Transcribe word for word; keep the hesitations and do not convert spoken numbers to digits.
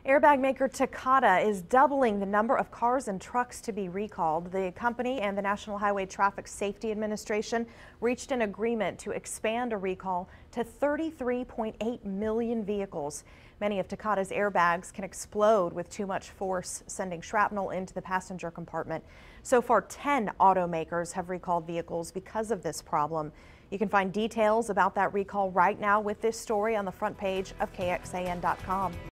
Airbag maker Takata is doubling the number of cars and trucks to be recalled. The company and the National Highway Traffic Safety Administration reached an agreement to expand a recall to thirty-three point eight million vehicles. Many of Takata's airbags can explode with too much force, sending shrapnel into the passenger compartment. So far, ten automakers have recalled vehicles because of this problem. You can find details about that recall right now with this story on the front page of K X A N dot com.